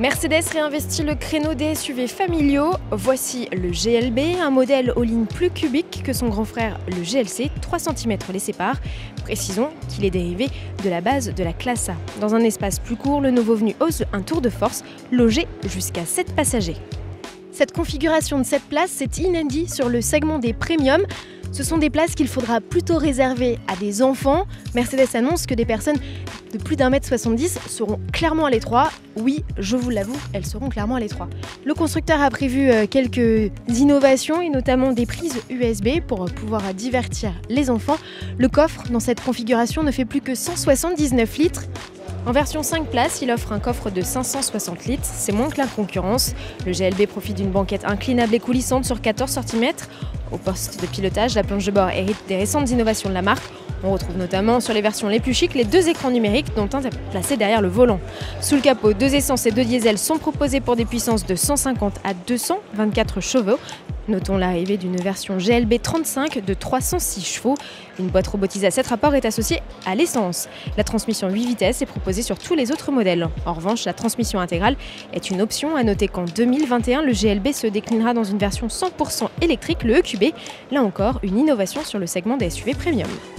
Mercedes réinvestit le créneau des SUV familiaux. Voici le GLB, un modèle aux lignes plus cubiques que son grand frère le GLC, 3 cm les séparent. Précisons qu'il est dérivé de la base de la classe A. Dans un espace plus court, le nouveau venu ose un tour de force, loger jusqu'à 7 passagers. Cette configuration de 7 places, c'est inédit sur le segment des premiums. Ce sont des places qu'il faudra plutôt réserver à des enfants. Mercedes annonce que des personnes de plus d'1,70 m seront clairement à l'étroit. Oui, je vous l'avoue, elles seront clairement à l'étroit. Le constructeur a prévu quelques innovations et notamment des prises USB pour pouvoir divertir les enfants. Le coffre dans cette configuration ne fait plus que 179 litres. En version 5 places, il offre un coffre de 560 litres, c'est moins que la concurrence. Le GLB profite d'une banquette inclinable et coulissante sur 14 cm. Au poste de pilotage, la planche de bord hérite des récentes innovations de la marque. On retrouve notamment sur les versions les plus chics les 2 écrans numériques dont un est placé derrière le volant. Sous le capot, 2 essences et 2 diesels sont proposés pour des puissances de 150 à 224 chevaux. Notons l'arrivée d'une version GLB 35 de 306 chevaux. Une boîte robotisée à 7 rapports est associée à l'essence. La transmission 8 vitesses est proposée sur tous les autres modèles. En revanche, la transmission intégrale est une option. À noter qu'en 2021, le GLB se déclinera dans une version 100% électrique, le EQB. Là encore, une innovation sur le segment des SUV premium.